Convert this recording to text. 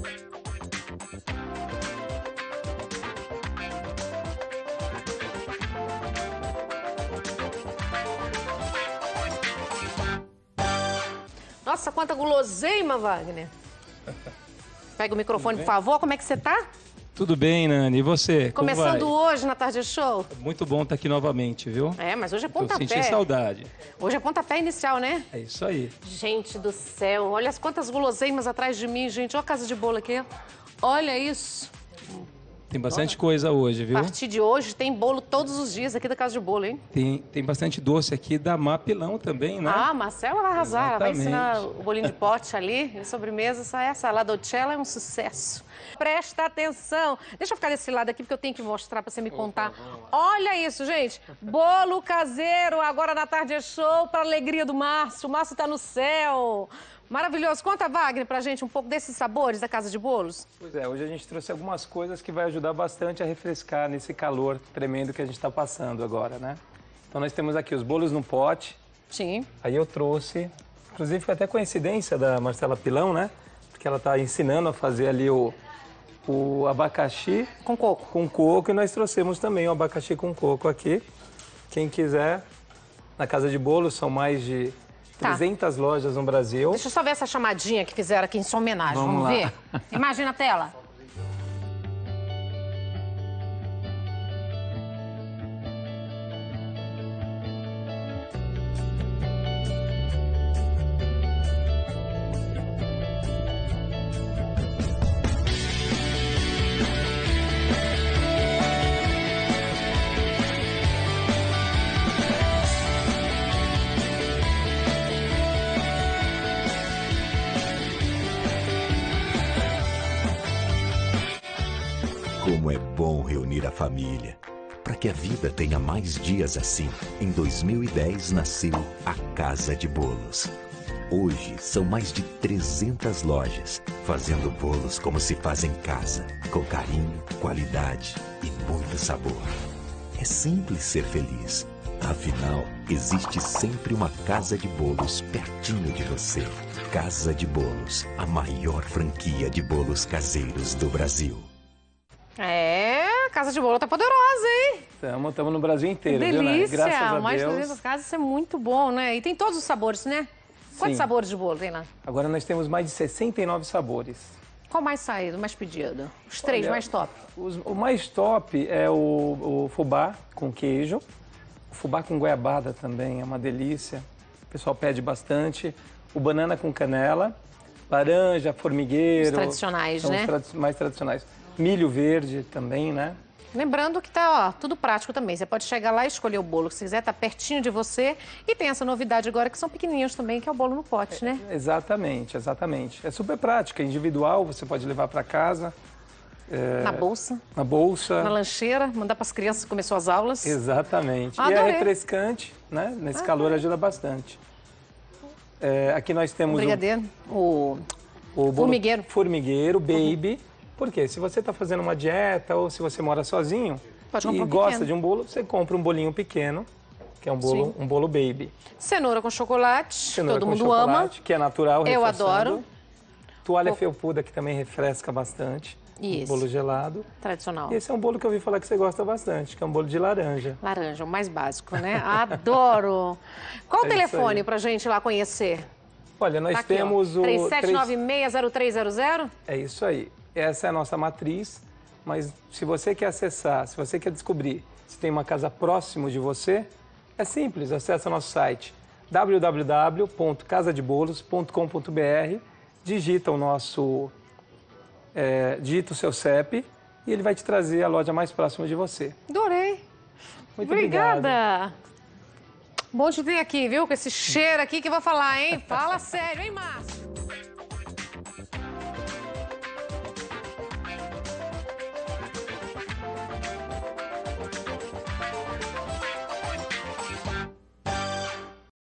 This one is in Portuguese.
Nossa, quanta guloseima, Wagner. Pega o microfone, por favor. Como é que você tá? Tudo bem, Nani. E você? Começando hoje na Tarde Show? Muito bom estar aqui novamente, viu? É, mas hoje é pontapé. Eu senti saudade. Hoje é pontapé inicial, né? É isso aí. Gente do céu, olha as quantas guloseimas atrás de mim, gente. Olha a casa de bolo aqui. Olha isso. Tem bastante coisa hoje, viu? A partir de hoje tem bolo todos os dias aqui da Casa de Bolo, hein? Tem bastante doce aqui da Mapilão também, né? Ah, Marcela vai arrasar. Ela vai Exatamente. ensinar o bolinho de pote ali. E sobremesa, essa saladocella é um sucesso. Presta atenção. Deixa eu ficar desse lado aqui, porque eu tenho que mostrar pra você me contar. Olha isso, gente. Bolo caseiro, agora na Tarde Show, pra alegria do Márcio. O Márcio tá no céu. Maravilhoso. Conta, Wagner, pra gente um pouco desses sabores da Casa de Bolos. Pois é, hoje a gente trouxe algumas coisas que vai ajudar bastante a refrescar nesse calor tremendo que a gente está passando agora, né? Então nós temos aqui os bolos no pote. Sim. Aí eu trouxe, inclusive foi até coincidência da Marcela Pilão, né? Porque ela está ensinando a fazer ali o abacaxi Com coco. com coco, e nós trouxemos também o abacaxi com coco aqui. Quem quiser, na Casa de Bolos são mais de 300 lojas no Brasil. Deixa eu só ver essa chamadinha que fizeram aqui em sua homenagem. Vamos ver? Imagina a tela. Como é bom reunir a família. Para que a vida tenha mais dias assim, em 2010 nasceu a Casa de Bolos. Hoje são mais de 300 lojas, fazendo bolos como se faz em casa, com carinho, qualidade e muito sabor. É simples ser feliz. Afinal, existe sempre uma Casa de Bolos pertinho de você. Casa de Bolos, a maior franquia de bolos caseiros do Brasil. É, a Casa de Bolo tá poderosa, hein? Estamos no Brasil inteiro, Que viu, né? delícia! Graças a Mais de Deus. 300 casas, isso é muito bom, né? E tem todos os sabores, né? Quantos Sim. sabores de bolo tem lá? Agora nós temos mais de 69 sabores. Qual mais saído, mais pedido? Os três Olha, mais top. O mais top é o fubá com queijo. O fubá com goiabada também é uma delícia. O pessoal pede bastante. O banana com canela. Laranja, formigueiro. Os tradicionais, são né? Os mais tradicionais. Milho verde também, né? Lembrando que tá, ó, tudo prático também. Você pode chegar lá e escolher o bolo que você quiser, tá pertinho de você. E tem essa novidade agora que são pequenininhos também, que é o bolo no pote, né? Exatamente, exatamente. É super prático, é individual, você pode levar para casa. Na bolsa, Na bolsa. na lancheira, mandar para as crianças comer suas aulas. Exatamente. E Adorei. é refrescante, né? Nesse calor ajuda bastante. Aqui nós temos Brigadeiro, o bolo formigueiro. Formigueiro, baby. Por quê? Se você está fazendo uma dieta ou se você mora sozinho Pode e comprar um gosta pequeno. de um bolo, você compra um bolinho pequeno, que é um bolo baby. Cenoura com chocolate, Cenoura todo com mundo chocolate, ama. que é natural, Eu reforçando. adoro. Toalha felpuda, que também refresca bastante. E Um bolo gelado. Tradicional. E esse é um bolo que eu ouvi falar que você gosta bastante, que é um bolo de laranja. Laranja, o mais básico, né? Adoro. Qual o É isso telefone aí. pra gente ir lá conhecer? Olha, nós Tá aqui, temos ó, o... 37960300? É isso aí. Essa é a nossa matriz, mas se você quer acessar, se você quer descobrir se tem uma casa próximo de você, é simples, acessa nosso site www.casadebolos.com.br, digita digita o seu CEP e ele vai te trazer a loja mais próxima de você. Adorei. Muito obrigado. Obrigada. Bom te ter aqui, viu? Com esse cheiro aqui que eu vou falar, hein? Fala sério, hein, Márcio?